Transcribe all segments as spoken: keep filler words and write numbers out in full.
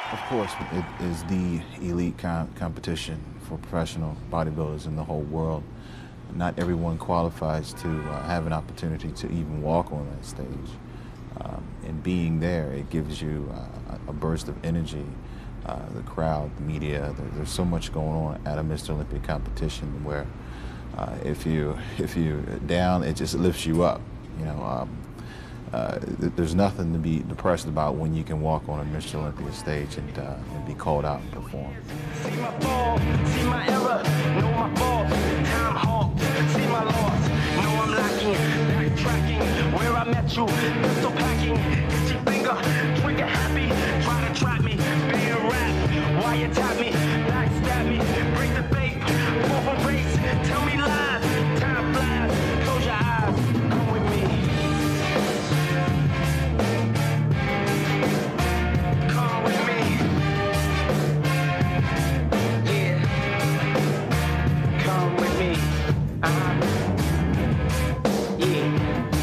Of course, it is the elite com competition for professional bodybuilders in the whole world. Not everyone qualifies to uh, have an opportunity to even walk on that stage. Um, and being there, it gives you uh, a burst of energy. Uh, the crowd, the media, there, there's so much going on at a Mister Olympia competition where uh, if you if you're down, it just lifts you up. You know, um, uh, th there's nothing to be depressed about when you can walk on a Mister Olympia stage and, uh, and be called out and perform. See my fall, see my error, know my fault, time halt, see my loss, know I'm lacking, backtracking, where I met you, pistol packing, itchy finger, trigger happy, try to trap me, being rap, why you tap me, backstab me, bring the bait, over race, tell me lies, time flies, close your eyes, come with me. Come with me. Yeah. Come with me. Uh-huh. Yeah.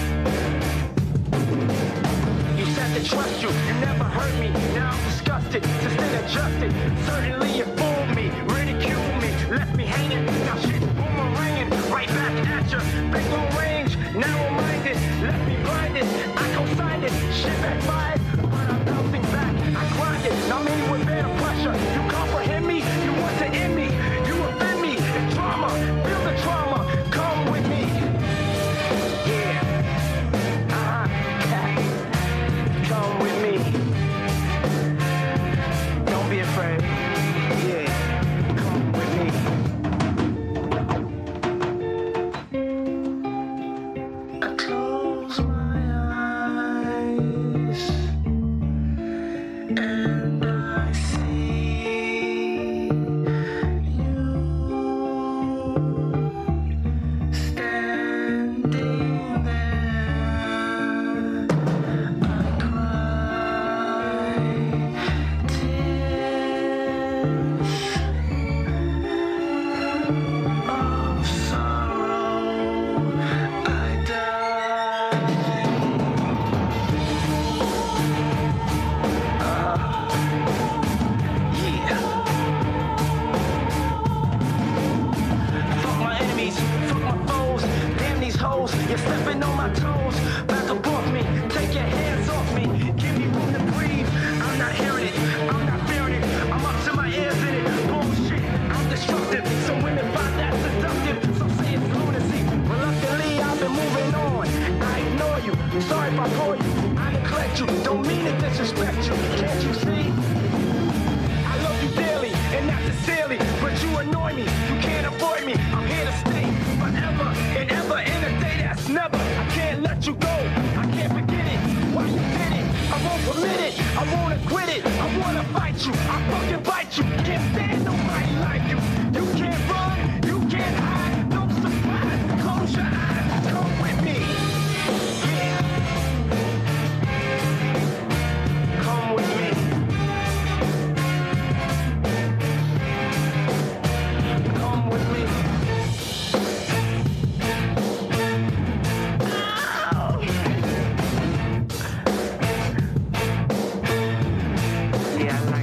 You said to trust you, you never hurt me. Now I'm disgusted, just adjusted. Certainly you fooled me, ridiculed me, left me hanging. Now shit boomeranging, right back at you. Big long range, narrow-minded, left me blinded. I co-signed it, shit backfired, but I'm bouncing back. I grind it, now many would bear the pressure. You comprehend me, you want to end me, you offend me. It's drama, feel the trauma, come with me. Yeah, uh-huh, come with me. Don't be afraid. Yeah, come with me. I close my eyes and I see you standing there. I cry tears of sorrow. I die. Yeah. Fuck my enemies, fuck my foes, damn these hoes, you're stepping on my toes. Back up off me, take your hands off me, give me room to breathe. I'm not hearing it, I'm not fearing it, I'm up to my ears in it. Bullshit, I'm destructive, some women find that seductive, some say it's lunacy. Reluctantly, I've been moving on. I ignore you, sorry if I bore you, I neglect you, don't mean to disrespect you, can't you see? I love you dearly, and not sincerely, but you annoy me, you can't avoid me, I'm here to stay forever and ever in a day that's never. I can't let you go, I can't forget it, why you did it, I won't permit it, I won't quit it, I wanna fight you, I fucking bite you, can't stand nobody like you, you can't run, you can't hide, no surprise, close your eyes, come with me, yeah, come with me. Come with me. Ow. Yeah, I like